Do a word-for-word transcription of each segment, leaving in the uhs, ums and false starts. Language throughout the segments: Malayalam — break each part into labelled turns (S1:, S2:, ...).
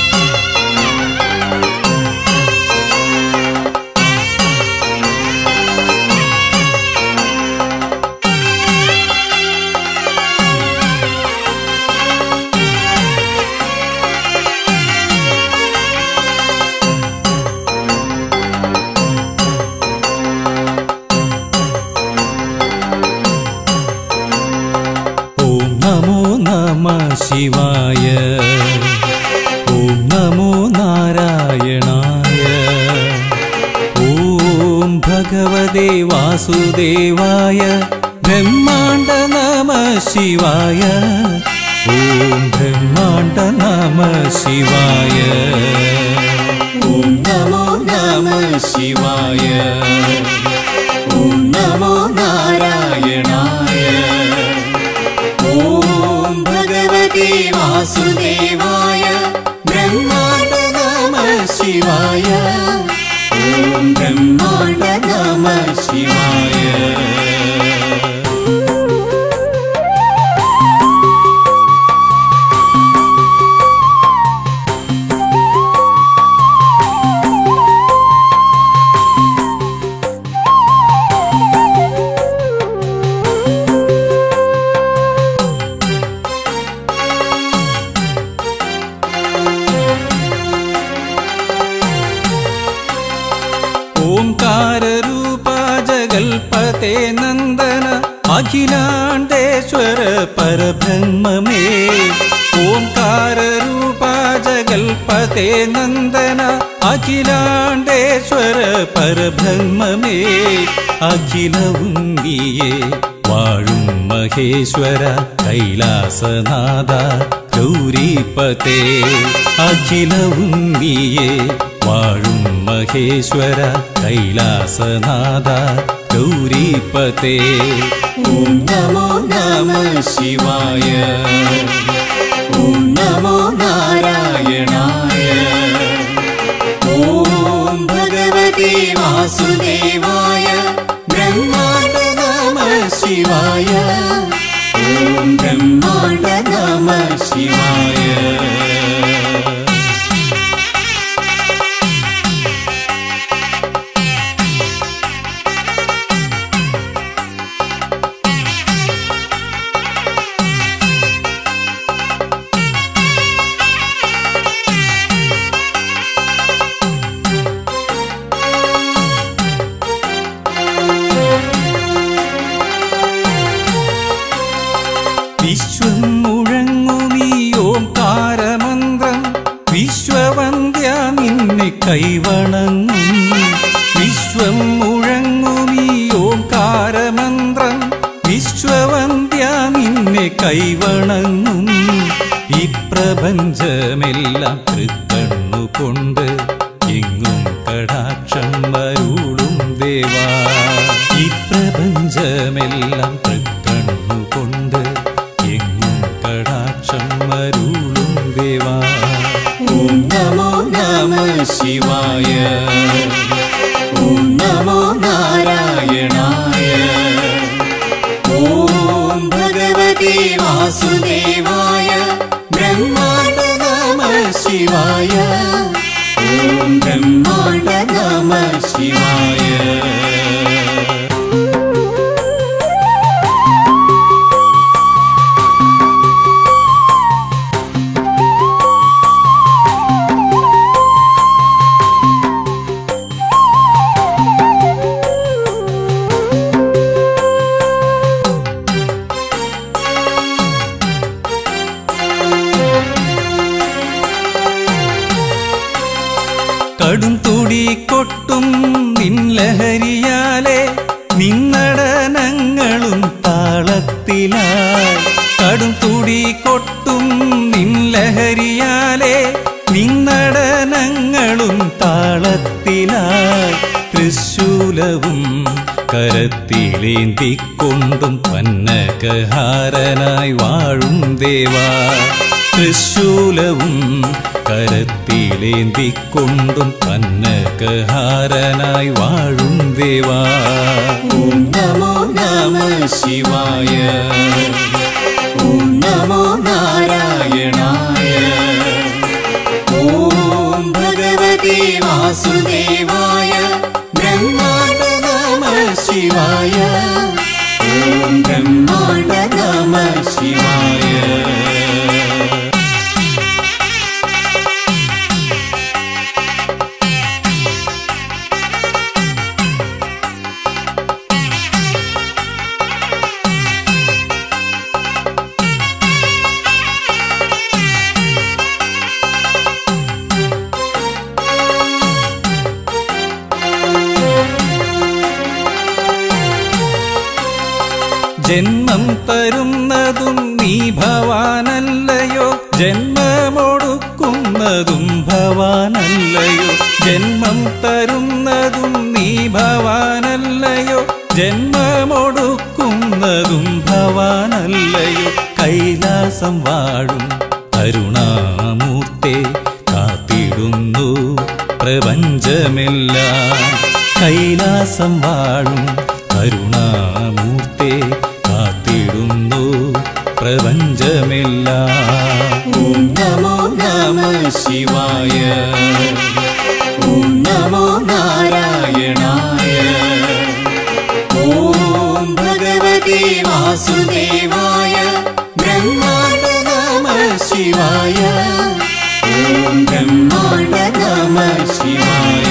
S1: शिवाय ओम नमो नारायणाय ओम भगवते वासुदेवाय ब्रह्मांड नमः शिवाय ओम ब्रह्मांड नमः शिवाय ओम नमो नमः शिवाय ओम नमो नारायणाय ओम भगवते वासुदेवाय ब्रह्मांड नमः शिवाय ओम ब्रह्मांड नमः शिवाय। ओंकार रूपा जगल्पते नंदन अखिलांडेश्वर परब्रह्म में ओंकार रूपा जगल्पते नंदन अखिलांडेश्वर परब्रह्म में अखिलवुम नीये वाळुम महेश्वर कैलासनाथ गौरीपते अखिलवुम नीये वाळुम महेश्वर कैलासनाथ गौरीपते ओम नमो नमः शिवाय ओम नमो नारायणाय ओम भगवते वासुदेवाय ब्रह्मांड नमः शिवाय ओम ब्रह्मांड नमः शिवाय। विश्वं मुഴങ്ങുമീ ഓംകാരമന്ത്രം വിശ്വവന്ദ്യ നിന്നെ കൈവണങ്ങും വിശ്വം മുഴങ്ങുമീ ഓംകാരമന്ത്രം വിശ്വവന്ദ്യ നിന്നെ കൈവണങ്ങും ഈ പ്രപഞ്ചമെല്ലാം തൃക്കണ്ണുകൊണ്ട് എങ്ങും കടാക്ഷം അരുളും ദേവാ ഈ പ്രപഞ്ചമെല്ലാം തൃക്കണ്ണുകൊണ്ട് कटाक्षमरुलुं देवा ओम नमो नमः शिवाय ओम नमो नारायणाय ओम भगवते वासुदेवाय ब्रह्मांड नमः शिवाय ओम ब्रह्मांड नमः शिवाय। കടും തുടി കൊട്ടും നിൻലഹരിയാലെ നിന്നടനങ്ങളും താളത്തിലായി കടും തുടി കൊട്ടും നിൻലഹരിയാലെ നിന്നടനങ്ങളും താളത്തിലായി തൃശൂലവും കരത്തിലേന്തിക്കൊണ്ടും പന്നകഹാരനായി വാഴും ദേവാ തൃശൂലവും കരത്തിലേന്തിക്കൊണ്ടും പന്നകഹാരനായി വാഴും ദേവാ ഓം നമോ നമഃ ശിവായ ഓം നമോ നാരായണായ ഓം വാസുദേവായ ബ്രഹ്മാണ്ഡ നമഃ ശിവായ ഓം ബ്രഹ്മാണ്ഡ നമഃ ശിവായ. ജന്മം തരുന്നതും നീ ഭവാനല്ലയോ, ജന്മമൊടുക്കുന്നതും ഭവാനല്ലയോ. ജന്മം തരുന്നതും നീ ഭവാനല്ലയോ, ജന്മമൊടുക്കുന്നതും ഭവാനല്ലയോ. കൈലാസം വാഴും കരുണാമൂർത്തേ കാത്തിടുന്നു പ്രപഞ്ചമെല്ലാം. കൈലാസം വാഴും കരുണാമൂർത്തേ കാത്തിടുന്നു പ്രപഞ്ചമെല്ലാം. ഓം നമോ നമഃ ശിവായ ഓം നമോ നാരായണായ ഓം ഭഗവതി വാസുദേവായ ബ്രഹ്മാണ്ഡ നമഃ ശിവായ ഓം ബ്രഹ്മാണ്ഡ നമഃ ശിവായ.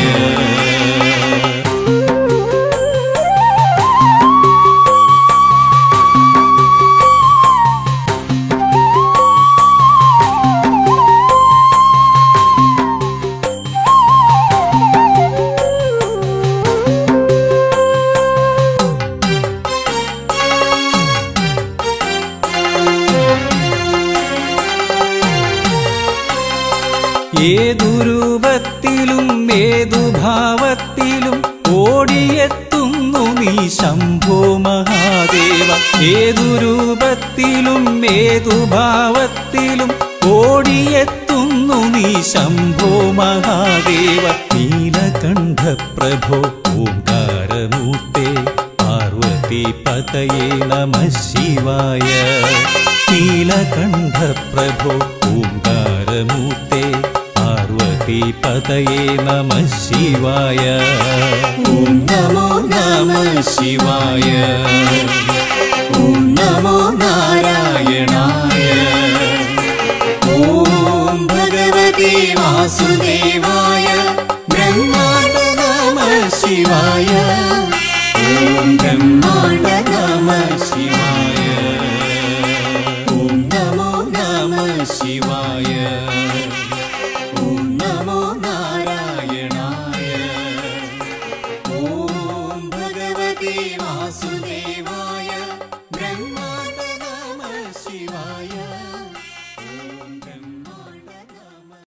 S1: ഏതു രൂപത്തിലും ഏതു ഭാവത്തിലും ഓടിയെത്തുന്നു നീ ശംഭോ മഹാദേവ. ഏതു രൂപത്തിലും ഏതു ഭാവത്തിലും ഓടിയെത്തുന്നു നീ ശംഭോ മഹാദേവ. നീലകണ്ഠ പ്രഭോ ഓംകാരമൂർത്തേ പാർവതി പതയേ നമഃ ശിവായ. നീലകണ്ഠ പ്രഭോ ഓംകാരമൂർത്തേ പാർവതി പതയേ നമഃ ശിവായ. ഓം നമോ നമഃ ശിവായ ഓം നമോ നാരായണായ ഓം ഭഗവതി വാസുദേവായ ബ്രഹ്മാണ്ഡ നമഃ ശിവായ ഓം ബ്രഹ്മാണ്ഡ നമഃ ശിവായ. ഓം നമോ നമഃ ശിവായ ഓം നമോ നാരായണായ ഓം ഭഗവതി വാസുദേവായ ബ്രഹ്മാണ്ഡ നമഃ ശിവായ